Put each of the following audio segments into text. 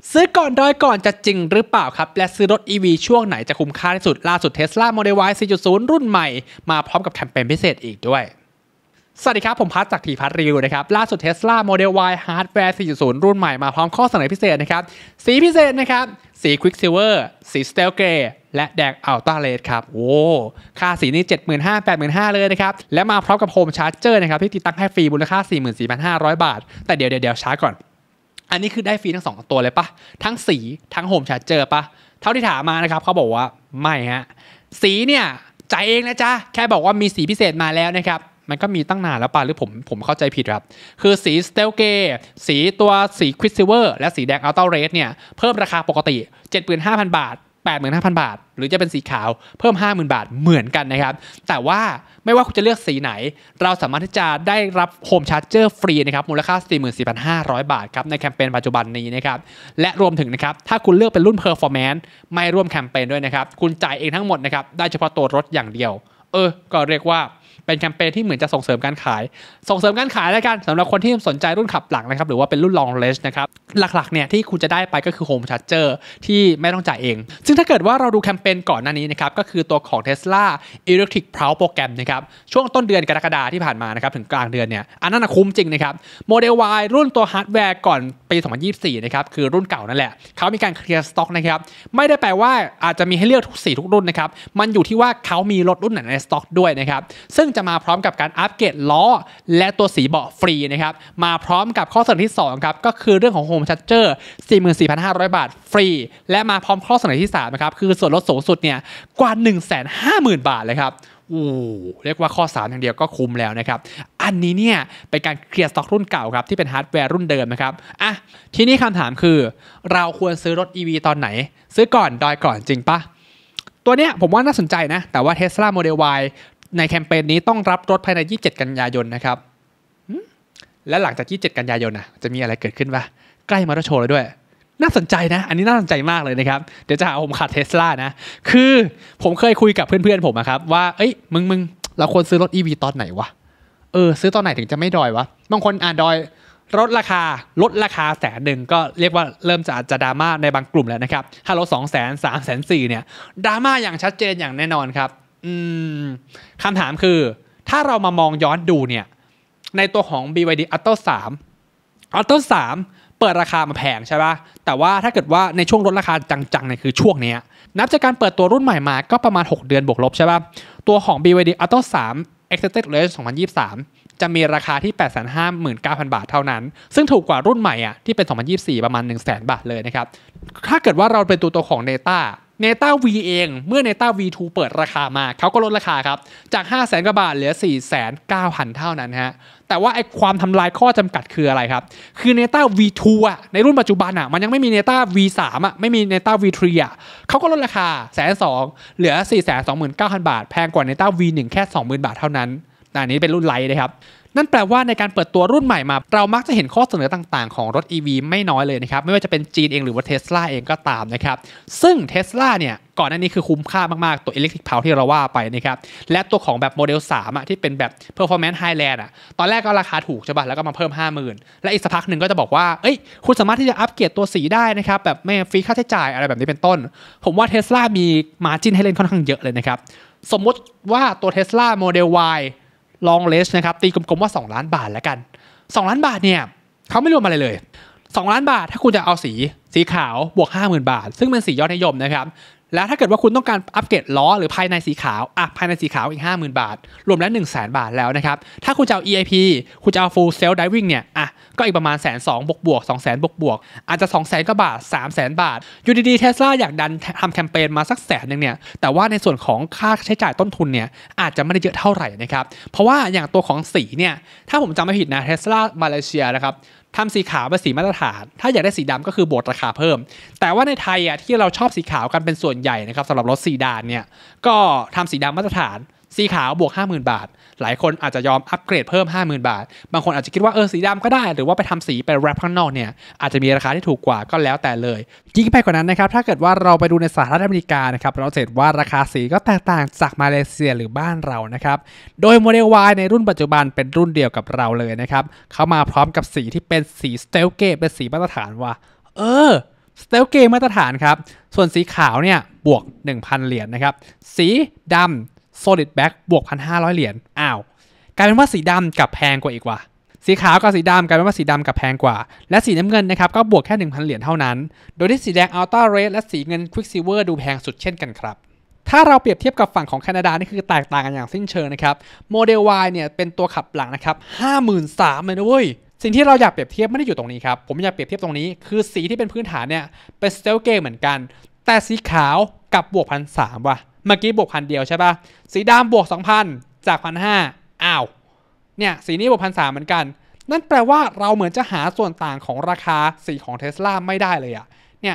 ซื้อก่อนดอยก่อนจะจริงหรือเปล่าครับและซื้อรถ EV ช่วงไหนจะคุ้มค่าที่สุดล่าสุด Tesla Model Y 4.0 รุ่นใหม่มาพร้อมกับแคมเปญพิเศษอีกด้วยสวัสดีครับผมพัทจากทีพัทรีวิวนะครับล่าสุด Tesla Model Y Hardware 4.0 รุ่นใหม่มาพร้อมข้อเสนอพิเศษนะครับสีพิเศษนะครับสี Quicksilver สี Stealth Grey และแดง Ultra Red ครับโอ้ค่าสีนี้ 75,000 85,000 เลยนะครับและมาพร้อมกับ Home Charger นะครับที่ติดตั้งให้ฟรีมูลค่า 44,500 บาทแต่เดี๋ยวช้าก่อนอันนี้คือได้ฟรีทั้ง2ตัวเลยปะทั้งสีทั้งโฮมชาร์เจอร์ปะเท่าที่ถามมานะครับเขาบอกว่าไม่ฮะสีเนี่ยจ่ายเองนะจ๊ะแค่บอกว่ามีสีพิเศษมาแล้วนะครับมันก็มีตั้งนานแล้วป่ะหรือผมเข้าใจผิดครับคือสี Stealth Grey สีตัวสี Quicksilver และสีแดง Ultra Red เนี่ยเพิ่มราคาปกติ 75,000 บาท 85,000 บาทหรือจะเป็นสีขาวเพิ่ม 50,000 บาทเหมือนกันนะครับแต่ว่าไม่ว่าคุณจะเลือกสีไหนเราสามารถที่จะได้รับโฮมชาร์จเจอร์ฟรีนะครับมูลค่า 44,500 บาทครับในแคมเปญปัจจุบันนี้นะครับและรวมถึงนะครับถ้าคุณเลือกเป็นรุ่น Performance ไม่ร่วมแคมเปญด้วยนะครับคุณจ่ายเองทั้งหมดนะครับได้เฉพาะตัวรถอย่างเดียวก็เรียกว่าเป็นแคมเปญที่เหมือนจะส่งเสริมการขายแล้วกันสำหรับคนที่สนใจรุ่นขับหลังนะครับหรือว่าเป็นรุ่น long range นะครับหลักๆเนี่ยที่คุณจะได้ไปก็คือ home charger ที่ไม่ต้องจ่ายเองซึ่งถ้าเกิดว่าเราดูแคมเปญก่อนหน้านี้นะครับก็คือตัวของ Tesla Electric Pulse Program นะครับช่วงต้นเดือนกรกฎาคมที่ผ่านมานะครับถึงกลางเดือนเนี่ยอันนั้นคุ้มจริงนะครับ Model Y รุ่นตัวฮาร์ดแวร์ก่อนปี 2024 นะครับคือรุ่นเก่านั่นแหละเขามีการเคลียร์สต็อกนะครับไม่ได้แปลว่าอาจจะมีให้เลือกทุกสีทุกรุ่นนะครับมันอยู่ที่ว่าเขามีรถรุ่นไหนในสต็อกด้วยนะครับซึ่งจะมาพร้อมกับการอัปเกรดล้อและตัวสีเบาะฟรีนะครับมาพร้อมกับข้อเสนอที่2ครับก็คือเรื่องของ Home Charger 44,500 บาทฟรีและมาพร้อมข้อเสนอที่3นะครับคือส่วนลดสูงสุดเนี่ยกว่า 150,000 บาทเลยครับเรียกว่าข้อ3อย่างเดียวก็คุ้มแล้วนะครับอันนี้เนี่ยเป็นการเคลียร์สต็อกรุ่นเก่าครับที่เป็นฮาร์ดแวร์รุ่นเดิมนะครับทีนี้คำถามคือเราควรซื้อรถ EV ตอนไหนซื้อก่อนดอยก่อนจริงปะตัวเนี้ยผมว่าน่าสนใจนะแต่ว่า Tesla Model Yในแคมเปญนี้ต้องรับรถภายใน27กันยายนนะครับและหลังจาก27กันยายนจะมีอะไรเกิดขึ้นปะใกล้มอเตอร์โชว์แล้วด้วยน่าสนใจนะอันนี้น่าสนใจมากเลยนะครับเดี๋ยวจะหาผมขัด Tesla นะคือผมเคยคุยกับเพื่อนๆผมครับว่ามึงเราควรซื้อรถ EV ตอนไหนวะซื้อตอนไหนถึงจะไม่ดอยวะบางคนดอยลดราคา100,000ก็เรียกว่าเริ่มจะดราม่าในบางกลุ่มแล้วนะครับถ้าลด 200,000 300,000 400,000เนี่ยดราม่าอย่างชัดเจนอย่างแน่นอนครับคำถามคือถ้าเรามามองย้อนดูเนี่ยในตัวของ BYD Atto 3เปิดราคามาแพงใช่ป่ะแต่ว่าถ้าเกิดว่าในช่วงลดราคาจังๆเนี่ยคือช่วงนี้นับจากการเปิดตัวรุ่นใหม่มาก็ประมาณ6เดือนบวกลบใช่ป่ะตัวของ BYD Atto 3 Extended Range 2023จะมีราคาที่ 859,000 บาทเท่านั้นซึ่งถูกกว่ารุ่นใหม่ที่เป็น2024ประมาณ 100,000 บาทเลยนะครับถ้าเกิดว่าเราเป็นตัวของ Neta V เองเมื่อ Neta V2 เปิดราคามาเขาก็ลดราคาครับจาก 500,000 กว่าบาทเหลือ 409,000 เท่านั้นฮะแต่ว่าไอ้ความทำลายข้อจำกัดคืออะไรครับคือ Neta V2 ในรุ่นปัจจุบันมันยังไม่มี Neta V3 ไม่มี Neta V3 เขาก็ลดราคา 120,000 เหลือ 429,000 บาทแพงกว่า Neta V1 แค่ 20,000 บาทเท่านั้นอันนี้เป็นรุ่นไลท์นะครับนั่นแปลว่าในการเปิดตัวรุ่นใหม่มาเรามักจะเห็นข้อเสนอต่างๆของรถ EV ไม่น้อยเลยนะครับไม่ว่าจะเป็นจีนเองหรือว่า Tesla เองก็ตามนะครับซึ่ง Tesla เนี่ยก่อนหน้านี้คือคุ้มค่ามากๆตัว Electric Pulse ที่เราว่าไปนะครับและตัวของแบบโมเดล3ที่เป็นแบบ Performance Highland ตอนแรกก็ราคาถูกใช่ป่ะแล้วก็มาเพิ่ม 50,000 และอีกสักพักหนึ่งก็จะบอกว่าคุณสามารถที่จะอัปเกรดตัวสีได้นะครับแบบไม่ฟรีค่าใช้จ่ายอะไรแบบนี้เป็นต้นผมว่า Tesla มี margin ให้เล่นค่อนข้างเยอะเลยนะครับสมมติว่าตัว Tesla Model Y long range นะครับตีกลมๆว่า2ล้านบาทแล้วกัน2ล้านบาทเนี่ยเขาไม่รวมอะไรเลย2ล้านบาทถ้าคุณจะเอาสีขาวบวก 50,000 บาทซึ่งเป็นสียอดนิยมนะครับแล้วถ้าเกิดว่าคุณต้องการอัปเกรดล้อหรือภายในสีขาวภายในสีขาวอีก 50,000 บาทรวมแล้ว 100,000 บาทแล้วนะครับถ้าคุณจะเอา EIP คุณจะเอา full self driving เนี่ยก็อีกประมาณ 120,000 บวก 200,000 บวกอาจจะ 200,000 กว่าบาท 300,000 บาทอยู่ดีๆ Tesla อยากดันทำแคมเปญมาสัก100,000เนี่ยแต่ว่าในส่วนของค่าใช้จ่ายต้นทุนเนี่ยอาจจะไม่ได้เยอะเท่าไหร่นะครับเพราะว่าอย่างตัวของสีเนี่ยถ้าผมจำไม่ผิดนะ Tesla มาเลเซียนะครับทำสีขาวเป็นสีมาตรฐานถ้าอยากได้สีดำก็คือบวกราคาเพิ่มแต่ว่าในไทยที่เราชอบสีขาวกันเป็นส่วนใหญ่นะครับสำหรับรถซีดานเนี่ยก็ทำสีดำมาตรฐานสีขาวบวก 50,000 บาทหลายคนอาจจะยอมอัปเกรดเพิ่ม 50,000 บาทบางคนอาจจะคิดว่าสีดำก็ได้หรือว่าไปทำสีไปแรปข้างนอกเนี่ยอาจจะมีราคาที่ถูกกว่าก็แล้วแต่เลยยิ่งไปกว่านั้นนะครับถ้าเกิดว่าเราไปดูในสหรัฐอเมริกานะครับเราเห็นว่าราคาสีก็แตกต่างจากมาเลเซียหรือบ้านเรานะครับโดย Model Y ในรุ่นปัจจุบันเป็นรุ่นเดียวกับเราเลยนะครับเขามาพร้อมกับสีที่เป็นสี Stealth Grey เป็นสีมาตรฐานว่าสเตลเกมาตรฐานครับส่วนสีขาวเนี่ยบวก 1,000 เหรียญนะครับสีดำ solid black บวก 1,500 เหรียญกลายเป็นว่าสีดำกับแพงกว่าอีกว่ะสีขาวกับสีดำกลายเป็นว่าสีดำกับแพงกว่าและสีน้ำเงินนะครับก็บวกแค่ 1,000 เหรียญเท่านั้นโดยที่สีแดง Ultra Red และสีเงิน Quicksilver ดูแพงสุดเช่นกันครับถ้าเราเปรียบเทียบกับฝั่งของแคนาดานี่คือแตกต่างกันอย่างสิ้นเชิงนะครับโมเดล Y เนี่ยเป็นตัวขับหลังนะครับ 53,000 เลยนะเว้ยสิ่งที่เราอยากเปรียบเทียบไม่ได้อยู่ตรงนี้ครับผมอยากเปรียบเทียบตรงนี้คือสีที่เป็นพื้นฐานเนี่ยเป็นสเตลเกเหมือนกันแต่สีขาวกับบวก 1,300 ว่ะเมื่อกี้บวก 1,000 เดียวใช่ป่ะสีดำบวก 2,000 จาก 1,500เนี่ยสีนี้บวก 1,300 เหมือนกันนั่นแปลว่าเราเหมือนจะหาส่วนต่างของราคาสีของ Tesla ไม่ได้เลยอะเนี่ย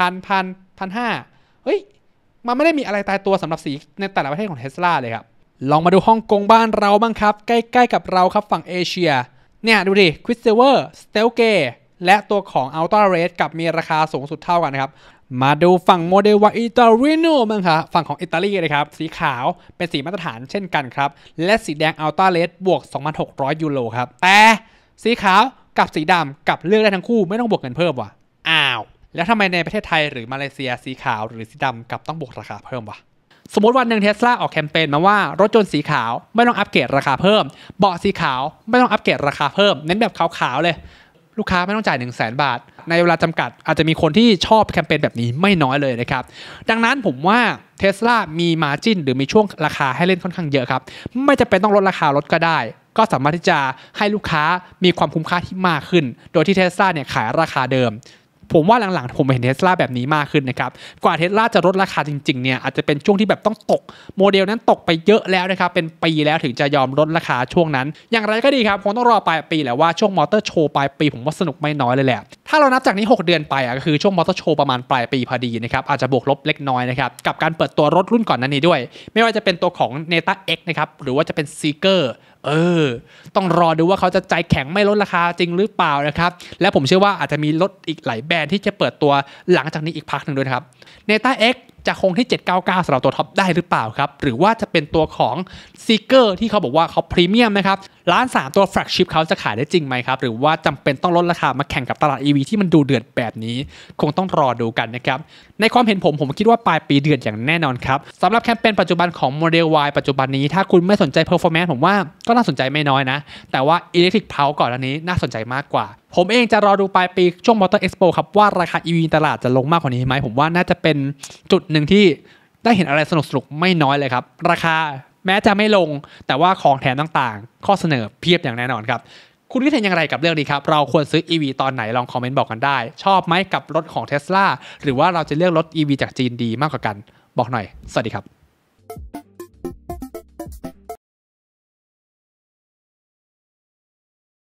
1,500 เฮ้ยมันไม่ได้มีอะไรตายตัวสำหรับสีในแต่ละประเทศของ Tesla เลยครับลองมาดูฮ่องกงบ้านเราบ้างครับใกล้ๆกับเราครับฝั่งเอเชียเนี่ยดูดิ Quicksilver Stelke และตัวของ Ultra Red กับมีราคาสูงสุดเท่ากันนะครับมาดูฝั่งโมเดลวาอิตาลีโนบ้างครับฝั่งของอิตาลีนะครับสีขาวเป็นสีมาตรฐานเช่นกันครับและสีแดง Ultra Red บวก 2,600 ยูโรครับแต่สีขาวกับสีดำกับเลือกได้ทั้งคู่ไม่ต้องบวกเงินเพิ่มว่ะแล้วทำไมในประเทศไทยหรือมาเลเซียสีขาวหรือสีดำกับต้องบวกราคาเพิ่มวะสมมติวันหนึ่ง Tesla ออกแคมเปญมาว่ารถยนต์สีขาวไม่ต้องอัปเกรดราคาเพิ่มเบาะสีขาวไม่ต้องอัปเกรดราคาเพิ่มเน้นแบบขาวๆเลยลูกค้าไม่ต้องจ่าย 100,000 บาทในเวลาจำกัดอาจจะมีคนที่ชอบแคมเปญแบบนี้ไม่น้อยเลยนะครับดังนั้นผมว่า Tesla มีมาร์จิ้นหรือมีช่วงราคาให้เล่นค่อนข้างเยอะครับไม่จำเป็นต้องลดราคารถก็ได้ก็สามารถที่จะให้ลูกค้ามีความคุ้มค่าที่มากขึ้นโดยที่ Tesla เนี่ยขายราคาเดิมผมว่าหลังๆผมเห็น Tesla แบบนี้มากขึ้นนะครับกว่า Tesla จะลดราคาจริงๆเนี่ยอาจจะเป็นช่วงที่แบบต้องตกโมเดลนั้นตกไปเยอะแล้วนะครับเป็นปีแล้วถึงจะยอมลดราคาช่วงนั้นอย่างไรก็ดีครับคงต้องรอปลายปีแหละว่าช่วงมอเตอร์โชว์ปลายปีผมว่าสนุกไม่น้อยเลยแหละถ้าเรานับจากนี้6เดือนไปก็คือช่วงมอเตอร์โชว์ประมาณปลายปีพอดีนะครับอาจจะบวกลบเล็กน้อยนะครับกับการเปิดตัวรถรุ่นก่อนนั้นนี้ด้วยไม่ว่าจะเป็นตัวของ Neta X นะครับหรือว่าจะเป็น Seekerต้องรอดูว่าเขาจะใจแข็งไม่ลดราคาจริงหรือเปล่านะครับและผมเชื่อว่าอาจจะมีรถอีกหลายแบรนด์ที่จะเปิดตัวหลังจากนี้อีกพักหนึ่งด้วยครับ Neta X จะคงที่799สำหรับตัวท็อปได้หรือเปล่าครับหรือว่าจะเป็นตัวของ Seeker ที่เขาบอกว่าเขาพรีเมียมนะครับ1,300,000ตัวแฟลกชิพเขาจะขายได้จริงไหมครับหรือว่าจำเป็นต้องลดราคามาแข่งกับตลาด EV ที่มันดูเดือดแบบนี้คงต้องรอดูกันนะครับในความเห็นผมคิดว่าปลายปีเดือนอย่างแน่นอนครับสำหรับแคมเปญปัจจุบันของ Model Y ปัจจุบันนี้ถ้าคุณไม่สนใจ performance ผมว่าก็น่าสนใจไม่น้อยนะแต่ว่า Electric Pulse ก่อนอันนี้น่าสนใจมากกว่าผมเองจะรอดูปลายปีช่วง Motor Expo ครับว่าราคา EV ตลาดจะลงมากกว่านี้ไหมผมว่าน่าจะเป็นจุดหนึ่งที่ได้เห็นอะไรสนุกๆไม่น้อยเลยครับราคาแม้จะไม่ลงแต่ว่าของแถมต่างๆข้อเสนอเพียบอย่างแน่นอนครับคุณคิดเห็นอย่างไรกับเรื่องนี้ครับเราควรซื้อ EV ตอนไหนลองคอมเมนต์บอกกันได้ชอบไหมกับรถของ Tesla หรือว่าเราจะเลือกรถ EV จากจีนดีมากกว่ากันบอกหน่อยสวัสดีครับ